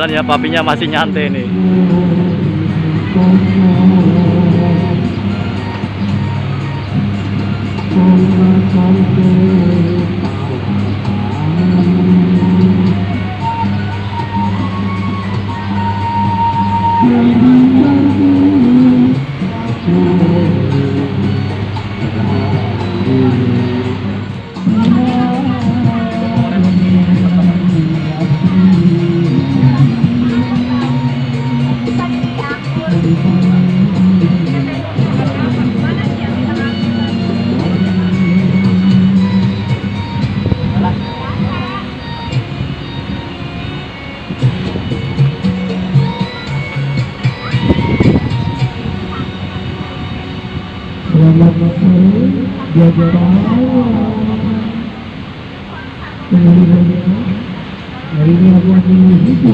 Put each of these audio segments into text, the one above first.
jalan ya, papinya masih nyantai nih. Selamat sore, jajaran. Hari ini aku akan menghibur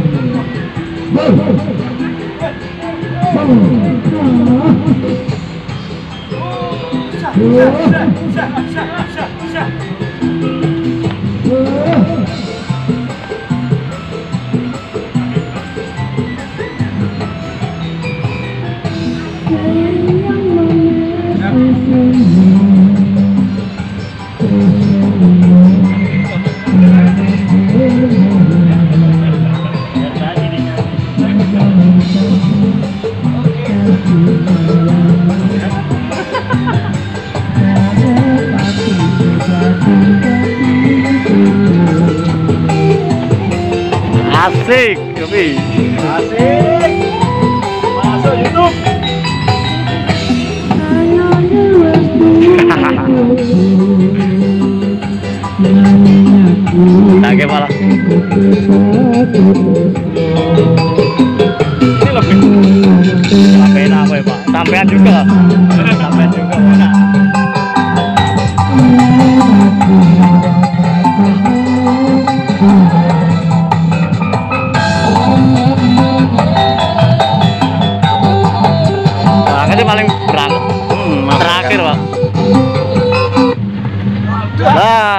Asik, Yopi. Asik. Masuk YouTube. Oke malah. Ini lebih. Sampean apa ya Pak? Sampean juga. Sampean juga mana? Berangkatnya paling berangkat. Terakhir Pak. Lah.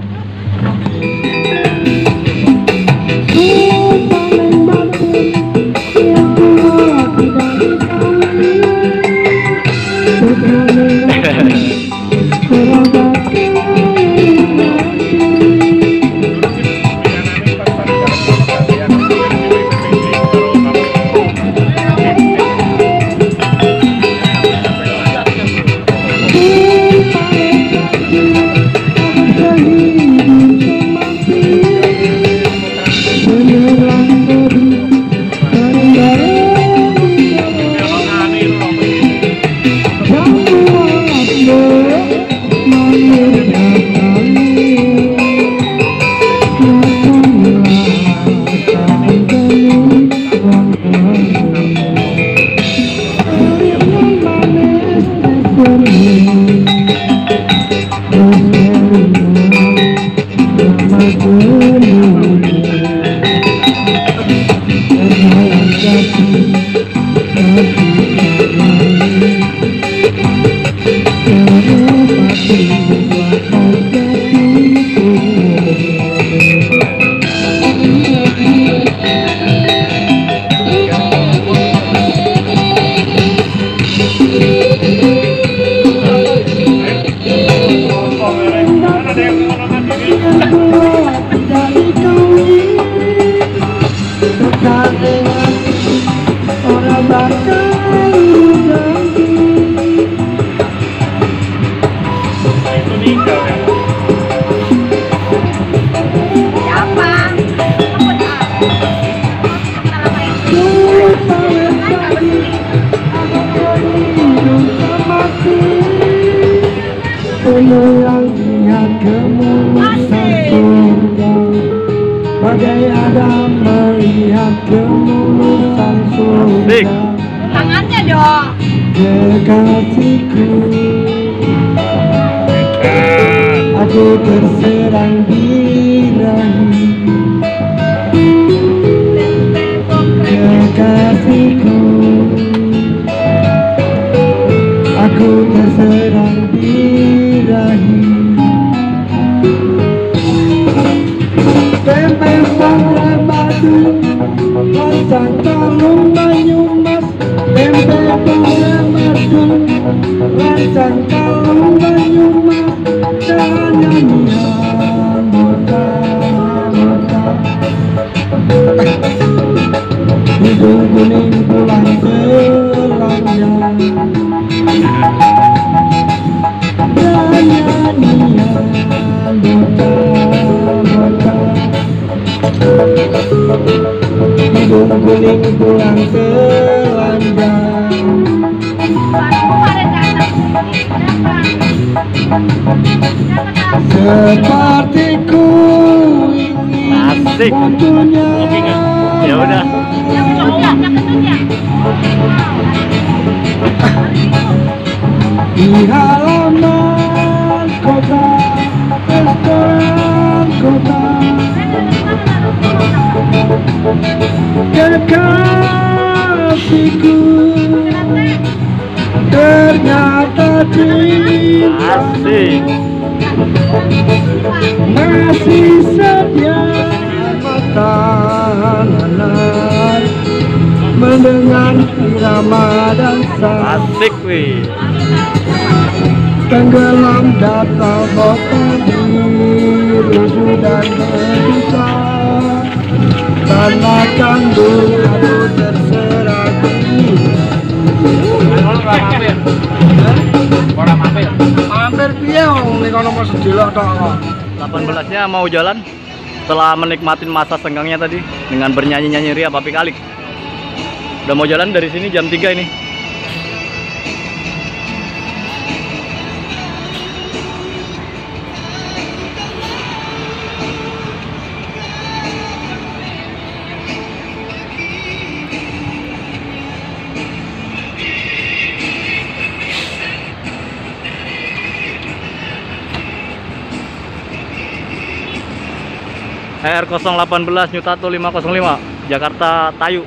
Bagai Adam melihat kemulusan surga. Tangannya dong. Kekasihku, aku terserang birahi. Kekasihku, aku terserang birahi. Batu Asik. Waktunya Kopi kan? Ya udah. Yang kedut ya, yang kedut ya. di halaman kota, restoran kota, kekasihku ternyata cinta Asik. masih setia tahanan mendengar irama dansa Asik wih. tenggelam datang botol biru sudah berpisah karena kandung aku terserah hampir piye wong nek ono mesti delok tok 18-nya mau jalan setelah menikmati masa senggangnya tadi dengan bernyanyi-nyanyi ria Papi Kalik. Udah mau jalan dari sini jam 3 ini. R018 Nyutato 505 Jakarta Tayu.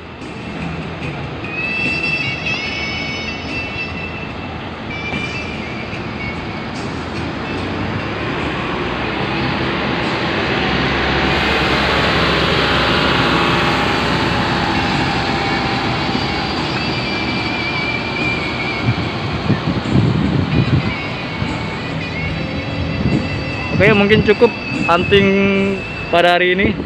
Oke, mungkin cukup hunting pada hari ini.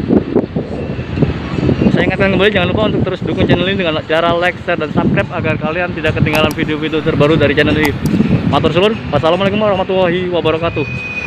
Saya ingatkan kembali, jangan lupa untuk terus dukung channel ini dengan cara like, share, dan subscribe agar kalian tidak ketinggalan video-video terbaru dari channel ini. Matur suwun. Wassalamualaikum warahmatullahi wabarakatuh.